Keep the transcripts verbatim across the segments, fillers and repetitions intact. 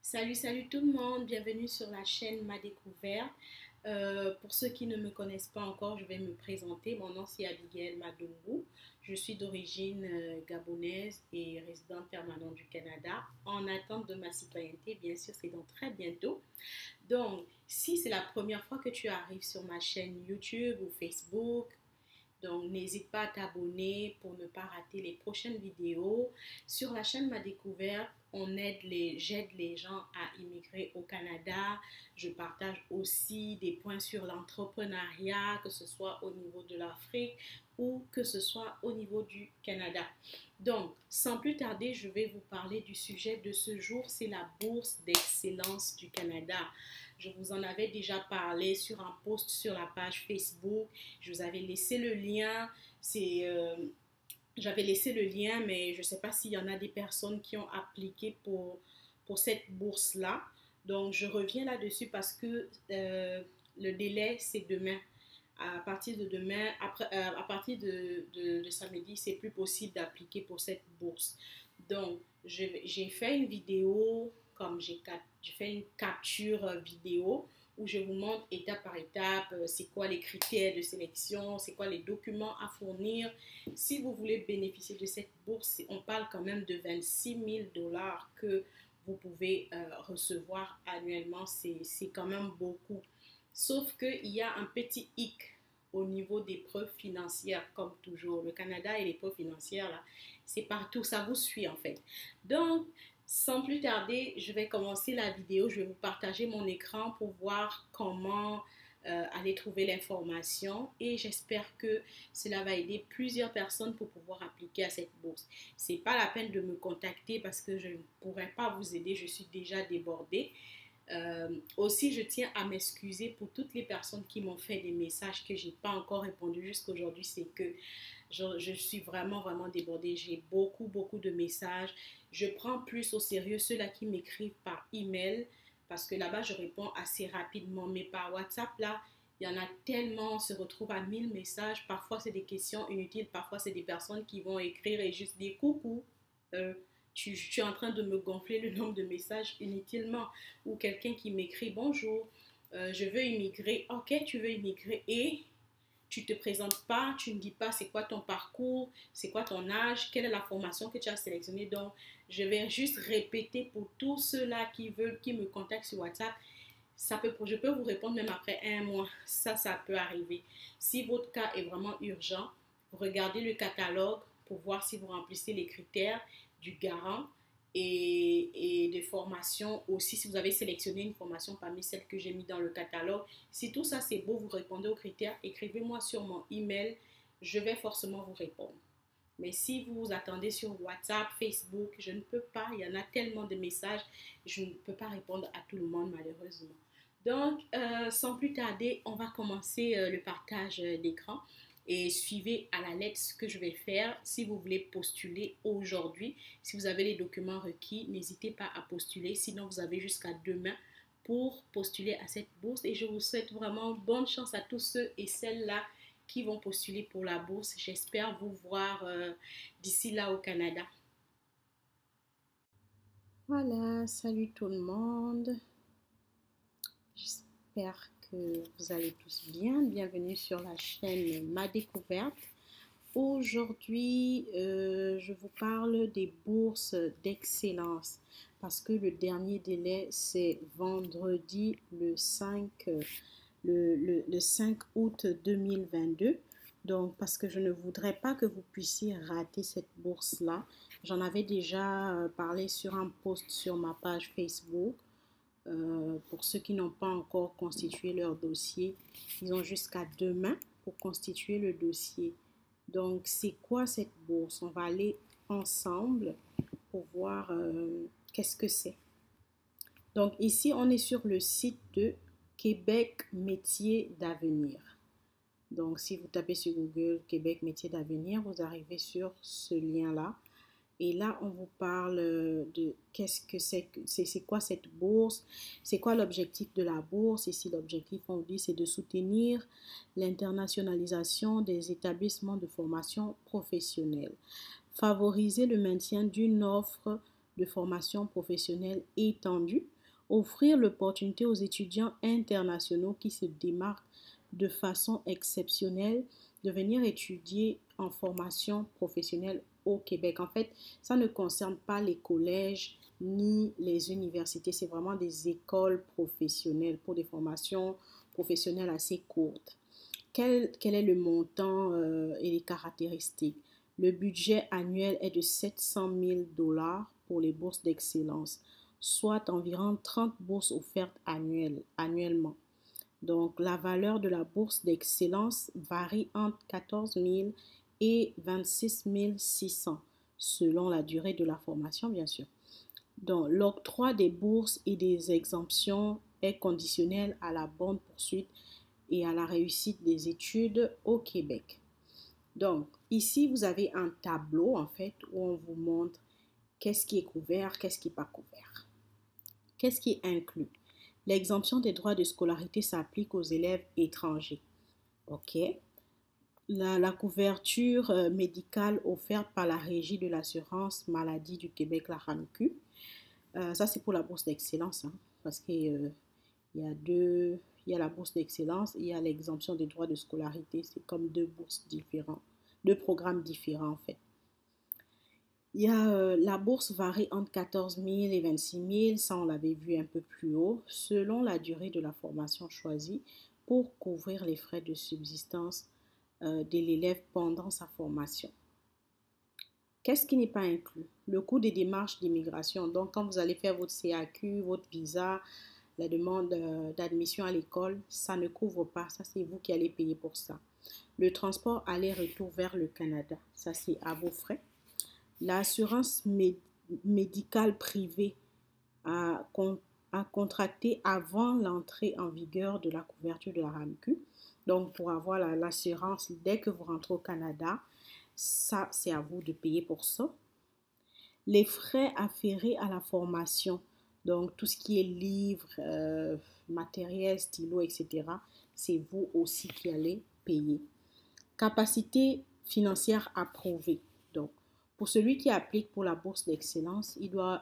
Salut, salut tout le monde, bienvenue sur la chaîne Ma Découverte. Euh, pour ceux qui ne me connaissent pas encore, je vais me présenter. Mon nom c'est Abigail Madungu. Je suis d'origine euh, gabonaise et résidente permanente du Canada. En attente de ma citoyenneté, bien sûr, c'est dans très bientôt. Donc, si c'est la première fois que tu arrives sur ma chaîne YouTube ou Facebook, donc, n'hésite pas à t'abonner pour ne pas rater les prochaines vidéos. Sur la chaîne Ma Découverte, on aide les, j'aide les gens à immigrer au Canada. Je partage aussi des points sur l'entrepreneuriat, que ce soit au niveau de l'Afrique ou que ce soit au niveau du Canada. Donc, sans plus tarder, je vais vous parler du sujet de ce jour, c'est la bourse d'excellence du Canada. Je vous en avais déjà parlé sur un post sur la page Facebook. Je vous avais laissé le lien. C'est, euh, j'avais laissé le lien, mais je ne sais pas s'il y en a des personnes qui ont appliqué pour, pour cette bourse-là. Donc, je reviens là-dessus parce que euh, le délai, c'est demain. À partir de demain, après, euh, à partir de, de, de samedi, c'est plus possible d'appliquer pour cette bourse. Donc, j'ai fait une vidéo, comme j'ai fait une capture vidéo où je vous montre étape par étape, euh, c'est quoi les critères de sélection, c'est quoi les documents à fournir. Si vous voulez bénéficier de cette bourse, on parle quand même de vingt-six mille dollars que vous pouvez euh, recevoir annuellement. C'est quand même beaucoup. Sauf qu'il y a un petit hic au niveau des preuves financières, comme toujours. Le Canada et les preuves financières, là, c'est partout, ça vous suit en fait. Donc, sans plus tarder, je vais commencer la vidéo. Je vais vous partager mon écran pour voir comment euh, aller trouver l'information et j'espère que cela va aider plusieurs personnes pour pouvoir appliquer à cette bourse. C'est pas la peine de me contacter parce que je ne pourrais pas vous aider, je suis déjà débordée. Euh, aussi, je tiens à m'excuser pour toutes les personnes qui m'ont fait des messages que j'ai pas encore répondu jusqu'à aujourd'hui. C'est que je, je suis vraiment, vraiment débordée. J'ai beaucoup, beaucoup de messages. Je prends plus au sérieux ceux-là qui m'écrivent par email parce que là-bas, je réponds assez rapidement. Mais par WhatsApp, là, il y en a tellement, on se retrouve à mille messages. Parfois, c'est des questions inutiles. Parfois, c'est des personnes qui vont écrire et juste dire coucou. Euh, tu, tu es en train de me gonfler le nombre de messages inutilement. Ou quelqu'un qui m'écrit bonjour, euh, je veux immigrer. Ok, tu veux immigrer et tu ne te présentes pas, tu ne dis pas c'est quoi ton parcours, c'est quoi ton âge, quelle est la formation que tu as sélectionnée. Donc, je vais juste répéter pour tous ceux-là qui veulent, qui me contactent sur WhatsApp. Ça peut, je peux vous répondre même après un mois. Ça, ça peut arriver. Si votre cas est vraiment urgent, regardez le catalogue pour voir si vous remplissez les critères du garant et, et de formation aussi. Si vous avez sélectionné une formation parmi celles que j'ai mis dans le catalogue, si tout ça c'est beau, vous répondez aux critères, écrivez-moi sur mon email. Je vais forcément vous répondre. Mais si vous attendez sur WhatsApp, Facebook, je ne peux pas. Il y en a tellement de messages. Je ne peux pas répondre à tout le monde malheureusement. Donc, euh, sans plus tarder, on va commencer euh, le partage d'écran et suivez à la lettre ce que je vais faire. Si vous voulez postuler aujourd'hui, si vous avez les documents requis, n'hésitez pas à postuler. Sinon, vous avez jusqu'à demain pour postuler à cette bourse. Et je vous souhaite vraiment bonne chance à tous ceux et celles-là qui vont postuler pour la bourse. J'espère vous voir euh, d'ici là au Canada. Voilà, salut tout le monde. J'espère que vous allez tous bien. Bienvenue sur la chaîne Ma Découverte. Aujourd'hui, euh, je vous parle des bourses d'excellence parce que le dernier délai, c'est vendredi le cinq, le, le, le cinq août deux mille vingt-deux. Donc, parce que je ne voudrais pas que vous puissiez rater cette bourse-là. J'en avais déjà parlé sur un post sur ma page Facebook. Euh, pour ceux qui n'ont pas encore constitué leur dossier, ils ont jusqu'à demain pour constituer le dossier. Donc, c'est quoi cette bourse? On va aller ensemble pour voir euh, qu'est-ce que c'est. Donc, ici, on est sur le site de Québec Métiers d'Avenir. Donc, si vous tapez sur Google Québec Métiers d'Avenir, vous arrivez sur ce lien-là. Et là, on vous parle de qu'est-ce que c'est, c'est quoi cette bourse, c'est quoi l'objectif de la bourse. Ici, l'objectif, on dit, c'est de soutenir l'internationalisation des établissements de formation professionnelle, favoriser le maintien d'une offre de formation professionnelle étendue, Offrir l'opportunité aux étudiants internationaux qui se démarquent de façon exceptionnelle de venir étudier en formation professionnelle au Québec. En fait, ça ne concerne pas les collèges ni les universités, c'est vraiment des écoles professionnelles pour des formations professionnelles assez courtes. Quel, quel est le montant euh, et les caractéristiques? Le budget annuel est de sept cent mille dollars pour les bourses d'excellence, soit environ trente bourses offertes annuelles, annuellement. Donc, la valeur de la bourse d'excellence varie entre quatorze mille et vingt-six mille six cents, selon la durée de la formation, bien sûr. Donc, l'octroi des bourses et des exemptions est conditionnel à la bonne poursuite et à la réussite des études au Québec. Donc, ici, vous avez un tableau, en fait, où on vous montre qu'est-ce qui est couvert, qu'est-ce qui n'est pas couvert. Qu'est-ce qui est inclus? L'exemption des droits de scolarité s'applique aux élèves étrangers. OK. La, la couverture euh, médicale offerte par la Régie de l'assurance maladie du Québec, la RAMQ. Euh, ça, c'est pour la bourse d'excellence, hein, parce qu'il euh, y a deux, il y a la bourse d'excellence et il y a l'exemption des droits de scolarité. C'est comme deux bourses différentes, deux programmes différents, en fait. Il y a euh, la bourse varie entre quatorze mille et vingt-six mille, ça on l'avait vu un peu plus haut, selon la durée de la formation choisie pour couvrir les frais de subsistance euh, de l'élève pendant sa formation. Qu'est-ce qui n'est pas inclus? Le coût des démarches d'immigration. Donc quand vous allez faire votre C A Q, votre visa, la demande euh, d'admission à l'école, ça ne couvre pas, ça c'est vous qui allez payer pour ça. Le transport aller-retour vers le Canada, ça c'est à vos frais. L'assurance mé- médicale privée à, con- à contracter avant l'entrée en vigueur de la couverture de la RAMQ. Donc, pour avoir la- l'assurance dès que vous rentrez au Canada, ça, c'est à vous de payer pour ça. Les frais afférés à la formation, donc tout ce qui est livres, euh, matériel, stylo, et cetera, c'est vous aussi qui allez payer. Capacité financière approuvée. Donc, pour celui qui applique pour la bourse d'excellence, il doit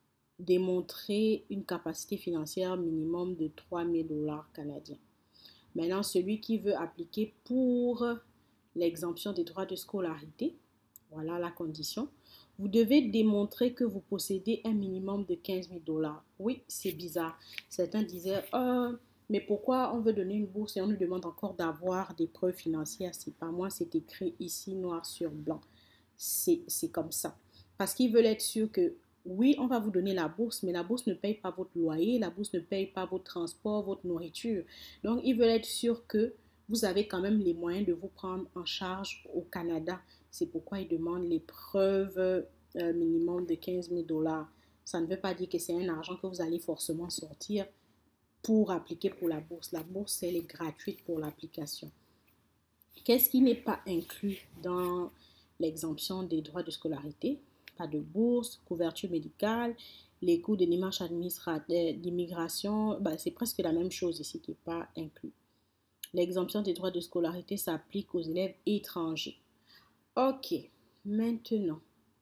démontrer une capacité financière minimum de trois mille dollars canadiens. Maintenant, celui qui veut appliquer pour l'exemption des droits de scolarité, voilà la condition. Vous devez démontrer que vous possédez un minimum de quinze mille dollars. Oui, c'est bizarre. Certains disaient, oh, mais pourquoi on veut donner une bourse et on nous demande encore d'avoir des preuves financières? C'est pas moi, c'est écrit ici noir sur blanc. C'est comme ça. Parce qu'ils veulent être sûrs que oui, on va vous donner la bourse, mais la bourse ne paye pas votre loyer, la bourse ne paye pas votre transport, votre nourriture. Donc, ils veulent être sûrs que vous avez quand même les moyens de vous prendre en charge au Canada. C'est pourquoi ils demandent les preuves euh, minimum de quinze mille dollars. Ça ne veut pas dire que c'est un argent que vous allez forcément sortir pour appliquer pour la bourse. La bourse, elle est gratuite pour l'application. Qu'est-ce qui n'est pas inclus dans l'exemption des droits de scolarité? Pas de bourse, couverture médicale, les coûts de démarche d'immigration, bah, c'est presque la même chose ici qui n'est pas inclus. L'exemption des droits de scolarité s'applique aux élèves étrangers. Ok, maintenant,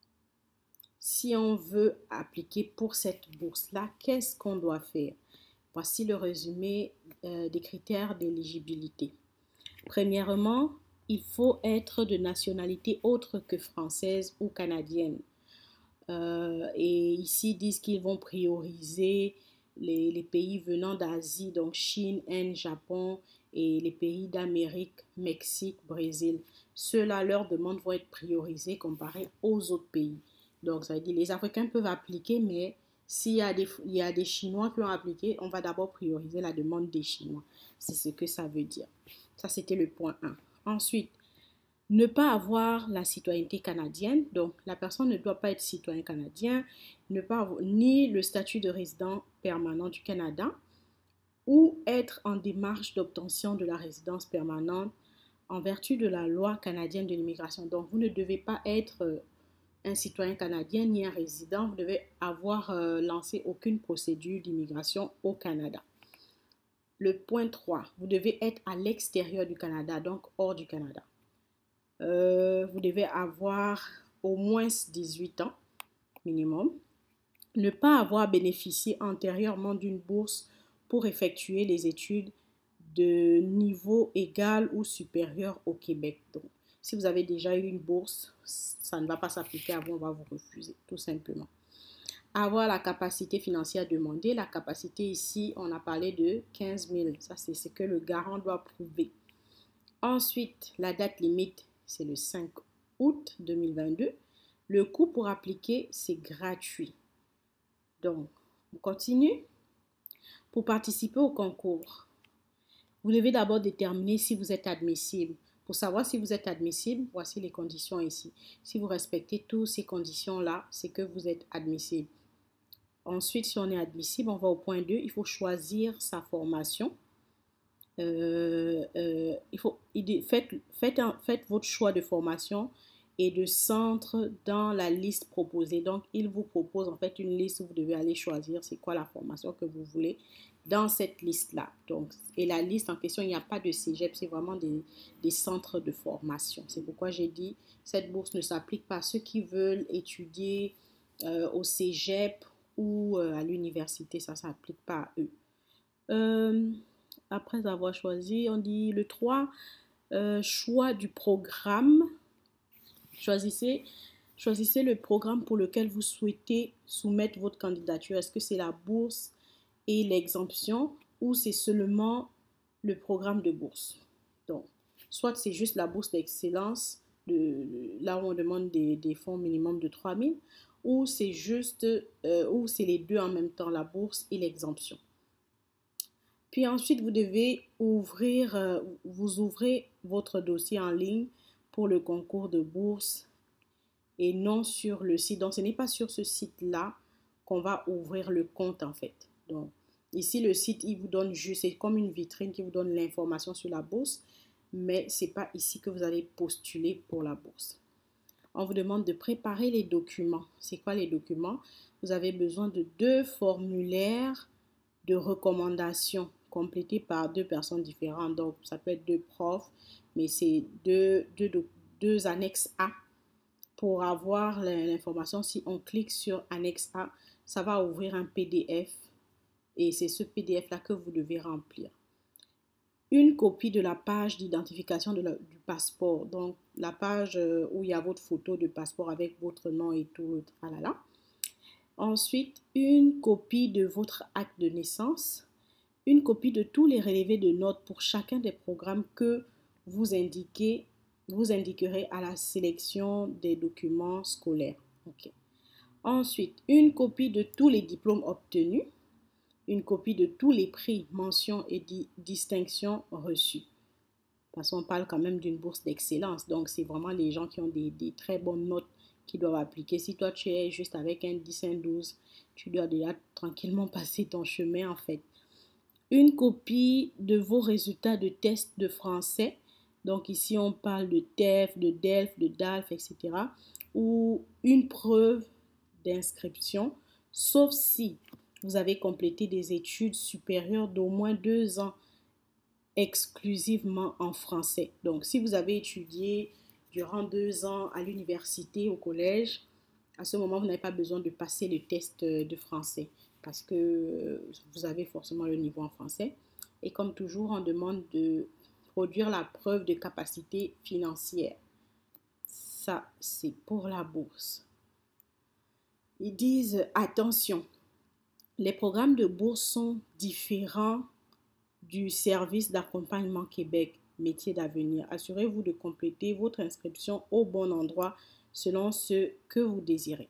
si on veut appliquer pour cette bourse-là, qu'est-ce qu'on doit faire? Voici le résumé euh, des critères d'éligibilité. Premièrement, il faut être de nationalité autre que française ou canadienne. Euh, et ici, ils disent qu'ils vont prioriser les, les pays venant d'Asie, donc Chine, Inde, Japon et les pays d'Amérique, Mexique, Brésil. Ceux-là, leurs demandes vont être priorisées comparées aux autres pays. Donc, ça veut dire les Africains peuvent appliquer, mais s'il y a des, il y a des Chinois qui ont appliqué, on va d'abord prioriser la demande des Chinois. C'est ce que ça veut dire. Ça, c'était le point un. Ensuite, ne pas avoir la citoyenneté canadienne. Donc, la personne ne doit pas être citoyen canadien, ne pas avoir ni le statut de résident permanent du Canada ou être en démarche d'obtention de la résidence permanente en vertu de la loi canadienne de l'immigration. Donc, vous ne devez pas être un citoyen canadien ni un résident. Vous devez avoir euh, lancé aucune procédure d'immigration au Canada. Le point trois, vous devez être à l'extérieur du Canada, donc hors du Canada. Euh, vous devez avoir au moins dix-huit ans minimum. Ne pas avoir bénéficié antérieurement d'une bourse pour effectuer les études de niveau égal ou supérieur au Québec. Donc, si vous avez déjà eu une bourse, ça ne va pas s'appliquer à vous, on va vous refuser, tout simplement. Avoir la capacité financière demandée. La capacité ici, on a parlé de quinze mille. Ça, c'est ce que le garant doit prouver. Ensuite, la date limite, c'est le cinq août deux mille vingt-deux. Le coût pour appliquer, c'est gratuit. Donc, on continue. Pour participer au concours, vous devez d'abord déterminer si vous êtes admissible. Pour savoir si vous êtes admissible, voici les conditions ici. Si vous respectez toutes ces conditions-là, c'est que vous êtes admissible. Ensuite, si on est admissible, on va au point deux. Il faut choisir sa formation. Euh, euh, il faut, faites, faites, faites votre choix de formation et de centre dans la liste proposée. Donc, il vous propose en fait une liste où vous devez aller choisir c'est quoi la formation que vous voulez dans cette liste-là. Donc, et la liste en question, il n'y a pas de cégep, c'est vraiment des, des centres de formation. C'est pourquoi j'ai dit, cette bourse ne s'applique pas à ceux qui veulent étudier euh, au cégep ou euh, à l'université. Ça ne s'applique pas à eux. Euh, après avoir choisi, on dit le trois, euh, choix du programme. Choisissez, choisissez le programme pour lequel vous souhaitez soumettre votre candidature. Est-ce que c'est la bourse et l'exemption ou c'est seulement le programme de bourse? Donc, soit c'est juste la bourse d'excellence, de, là où on demande des, des fonds minimum de trois mille, ou c'est juste, euh, ou c'est les deux en même temps, la bourse et l'exemption. Puis ensuite, vous devez ouvrir, euh, vous ouvrez votre dossier en ligne pour le concours de bourse et non sur le site. Donc, ce n'est pas sur ce site-là qu'on va ouvrir le compte en fait. Donc, ici, le site, il vous donne juste, c'est comme une vitrine qui vous donne l'information sur la bourse, mais ce n'est pas ici que vous allez postuler pour la bourse. On vous demande de préparer les documents. C'est quoi les documents? Vous avez besoin de deux formulaires de recommandation complétés par deux personnes différentes. Donc, ça peut être deux profs, mais c'est deux, deux, deux, deux annexes A. Pour avoir l'information, si on clique sur annexe A, ça va ouvrir un P D F et c'est ce P D F-là que vous devez remplir. Une copie de la page d'identification du passeport, donc la page où il y a votre photo de passeport avec votre nom et tout, tralala. Ensuite, une copie de votre acte de naissance, une copie de tous les relevés de notes pour chacun des programmes que vous indiquez, vous indiquerez à la sélection des documents scolaires. Okay. Ensuite, une copie de tous les diplômes obtenus, une copie de tous les prix, mentions et di distinctions reçues. Parce qu'on parle quand même d'une bourse d'excellence, donc c'est vraiment les gens qui ont des, des très bonnes notes qui doivent appliquer. Si toi tu es juste avec un dix, un douze, tu dois déjà tranquillement passer ton chemin en fait. Une copie de vos résultats de tests de français. Donc ici on parle de T E F, de D E L F, de D A L F, et cetera. Ou une preuve d'inscription, sauf si vous avez complété des études supérieures d'au moins deux ans exclusivement en français. Donc si vous avez étudié durant deux ans à l'université, au collège, à ce moment vous n'avez pas besoin de passer le test de français parce que vous avez forcément le niveau en français. Et comme toujours, on demande de produire la preuve de capacité financière. Ça, c'est pour la bourse. Ils disent, attention, les programmes de bourse sont différents du service d'accompagnement Québec, métier d'avenir. Assurez-vous de compléter votre inscription au bon endroit selon ce que vous désirez.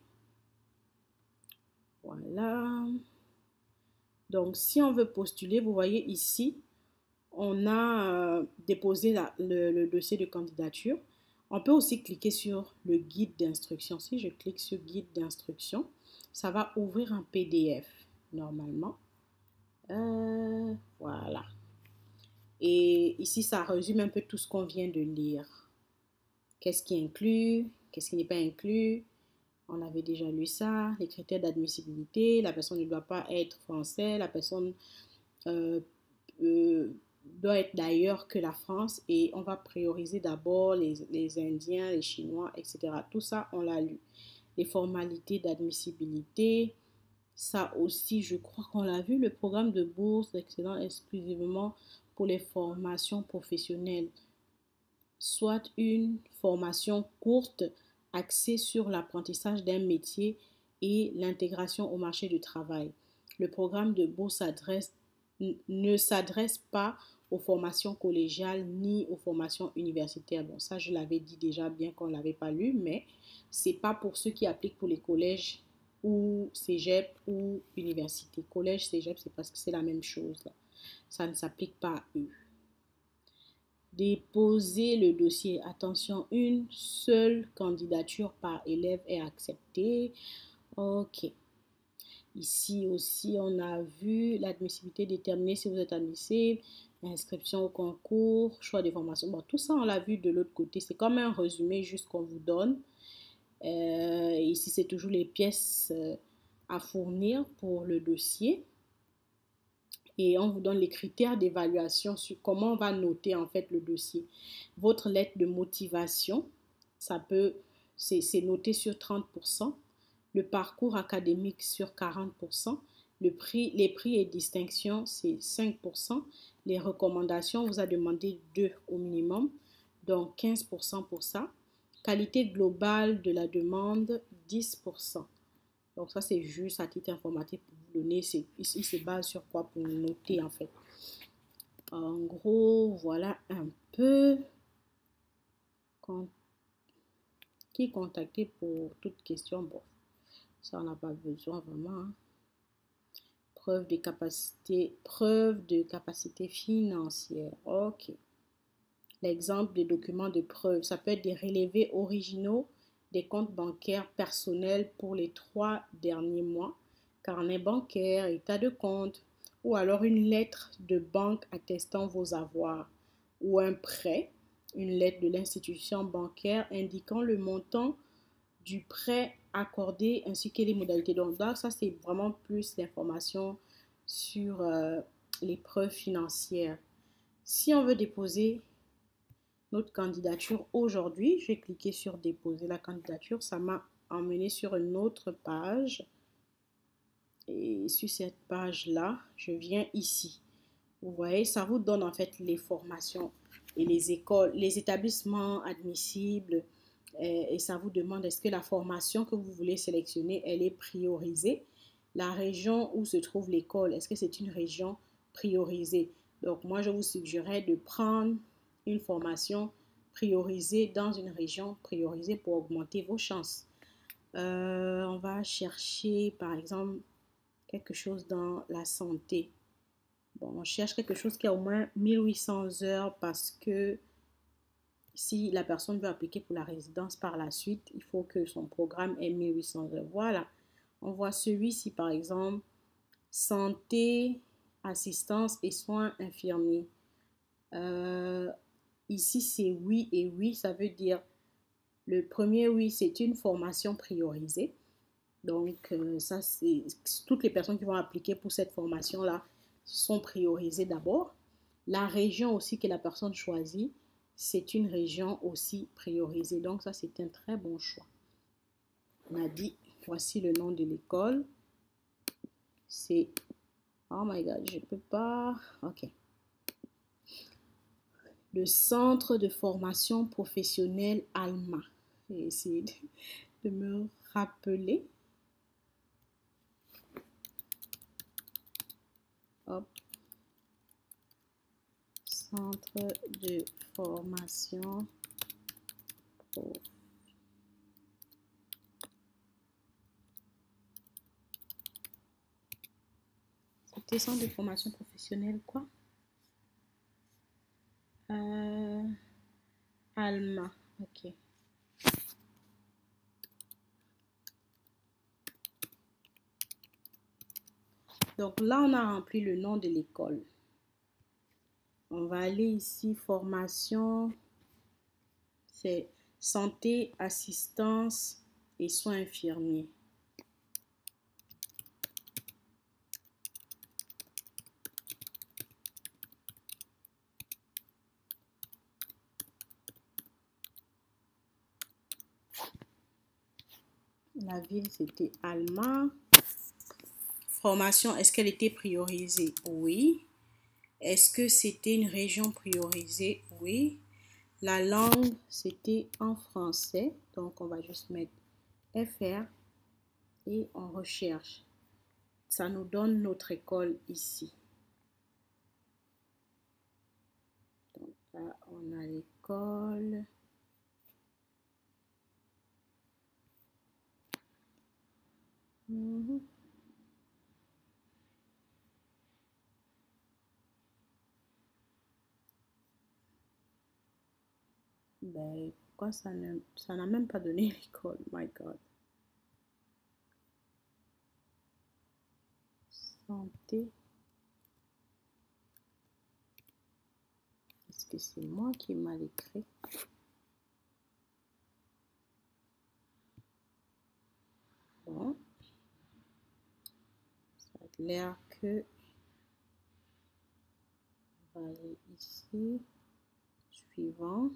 Voilà. Donc, si on veut postuler, vous voyez ici, on a euh, déposé la, le, le dossier de candidature. On peut aussi cliquer sur le guide d'instruction. Si je clique sur guide d'instruction, ça va ouvrir un P D F normalement. Euh, voilà. Et ici, ça résume un peu tout ce qu'on vient de lire. Qu'est-ce qui est inclus? Qu'est-ce qui n'est pas inclus? On avait déjà lu ça. Les critères d'admissibilité. La personne ne doit pas être française. La personne euh, euh, doit être d'ailleurs que la France. Et on va prioriser d'abord les, les Indiens, les Chinois, et cetera. Tout ça, on l'a lu. Les formalités d'admissibilité. Ça aussi, je crois qu'on l'a vu, le programme de bourse d'excellence exclusivement pour les formations professionnelles, soit une formation courte axée sur l'apprentissage d'un métier et l'intégration au marché du travail. Le programme de bourse s'adresse- ne s'adresse pas aux formations collégiales ni aux formations universitaires. Bon, ça, je l'avais dit déjà, bien qu'on ne l'avait pas lu, mais c'est pas pour ceux qui appliquent pour les collèges ou cégep ou université. Collège, cégep, c'est parce que c'est la même chose, là. Ça ne s'applique pas à eux. Déposer le dossier. Attention, une seule candidature par élève est acceptée. Ok. Ici aussi, on a vu l'admissibilité déterminée si vous êtes admissible, inscription au concours, choix des formations. Bon, tout ça, on l'a vu de l'autre côté. C'est comme un résumé juste qu'on vous donne. Euh, ici, c'est toujours les pièces euh, à fournir pour le dossier. Et on vous donne les critères d'évaluation sur comment on va noter en fait le dossier. Votre lettre de motivation, ça peut, c'est noté sur trente pour cent. Le parcours académique sur quarante pour cent. Le prix, les prix et distinctions, c'est cinq pour cent. Les recommandations, on vous a demandé deux au minimum, donc quinze pour cent pour ça. Qualité globale de la demande, dix pour cent. Donc ça, c'est juste à titre informatif pour vous donner. Il se base sur quoi pour noter en fait. En gros, voilà un peu. Qui contacter pour toute question? Bon, ça, on n'a pas besoin vraiment. Hein. Preuve de capacité, preuve de capacité financière. Ok. L'exemple des documents de preuve, ça peut être des relevés originaux des comptes bancaires personnels pour les trois derniers mois, carnet bancaire, état de compte, ou alors une lettre de banque attestant vos avoirs, ou un prêt, une lettre de l'institution bancaire indiquant le montant du prêt accordé ainsi que les modalités. Donc là, ça c'est vraiment plus d'informations sur euh, les preuves financières. Si on veut déposer notre candidature aujourd'hui, je vais cliquer sur déposer la candidature. Ça m'a emmené sur une autre page. Et sur cette page-là, je viens ici. Vous voyez, ça vous donne en fait les formations et les écoles, les établissements admissibles. Et ça vous demande est-ce que la formation que vous voulez sélectionner, elle est priorisée. La région où se trouve l'école, est-ce que c'est une région priorisée? Donc moi, je vous suggérerais de prendre une formation priorisée dans une région priorisée pour augmenter vos chances. Euh, on va chercher par exemple quelque chose dans la santé. Bon, on cherche quelque chose qui a au moins mille huit cents heures parce que si la personne veut appliquer pour la résidence par la suite, il faut que son programme ait mille huit cents heures. Voilà. On voit celui-ci par exemple, santé, assistance et soins infirmiers. Euh, ici, c'est oui et oui, ça veut dire le premier oui, c'est une formation priorisée. Donc, euh, ça, c'est toutes les personnes qui vont appliquer pour cette formation-là sont priorisées d'abord. La région aussi que la personne choisit, c'est une région aussi priorisée. Donc, ça, c'est un très bon choix. On a dit, voici le nom de l'école. C'est, oh my God, je ne peux pas, ok. Le Centre de formation professionnelle Alma. Je vais essayer de, de me rappeler. Hop. Centre de formation pro. C'était centre de formation professionnelle quoi? Euh, Alma, ok. Donc là, on a rempli le nom de l'école. On va aller ici, formation, c'est santé, assistance et soins infirmiers. La ville, c'était Alma. Formation, est-ce qu'elle était priorisée? Oui. Est-ce que c'était une région priorisée? Oui. La langue, c'était en français. Donc, on va juste mettre F R et on recherche. Ça nous donne notre école ici. Donc là, on a l'école. Mmh. Ben, pourquoi ça ne, ça n'a même pas donné l'école? My God. Santé. Est-ce que c'est moi qui ai mal écrit? Bon. Ça a l'air que... On va aller ici. Suivant.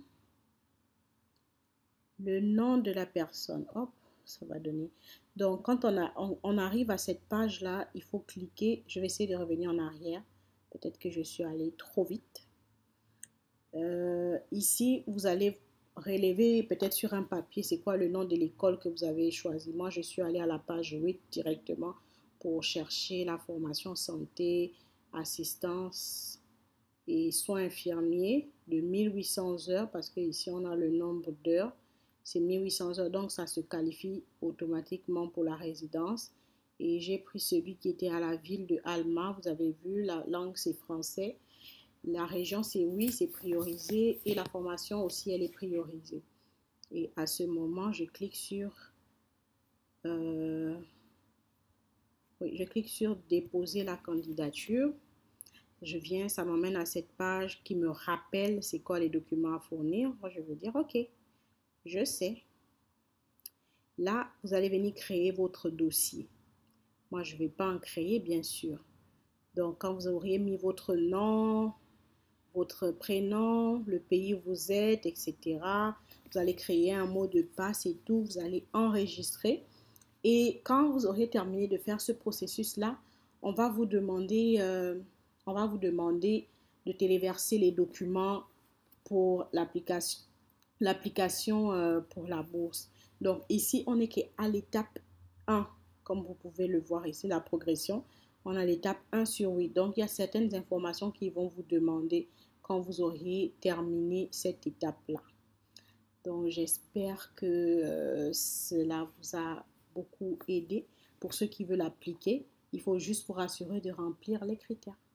Le nom de la personne. Hop, ça va donner. Donc, quand on, a, on, on arrive à cette page-là, il faut cliquer. Je vais essayer de revenir en arrière. Peut-être que je suis allée trop vite. Euh, ici, vous allez relever peut-être sur un papier c'est quoi le nom de l'école que vous avez choisi. Moi, je suis allée à la page huit directement pour chercher la formation santé, assistance et soins infirmiers de mille huit cents heures parce que ici on a le nombre d'heures. C'est mille huit cents heures, donc ça se qualifie automatiquement pour la résidence. Et j'ai pris celui qui était à la ville de Alma. Vous avez vu, la langue c'est français. La région, c'est oui, c'est priorisé et la formation aussi, elle est priorisée. Et à ce moment, je clique sur, euh, oui, je clique sur déposer la candidature. Je viens, ça m'emmène à cette page qui me rappelle c'est quoi les documents à fournir. Moi, je vais dire, OK, je sais. Là, vous allez venir créer votre dossier. Moi, je ne vais pas en créer, bien sûr. Donc, quand vous auriez mis votre nom, votre prénom, le pays où vous êtes, et cetera. Vous allez créer un mot de passe et tout. Vous allez enregistrer. Et quand vous aurez terminé de faire ce processus-là, on va vous demander, euh, on va vous demander de téléverser les documents pour l'application, l'application euh, pour la bourse. Donc ici, on est qu'à l'étape un, comme vous pouvez le voir ici, la progression. On a l'étape un sur huit. Donc, il y a certaines informations qui vont vous demander quand vous auriez terminé cette étape-là. Donc, j'espère que euh, cela vous a beaucoup aidé. Pour ceux qui veulent appliquer, il faut juste vous rassurer de remplir les critères.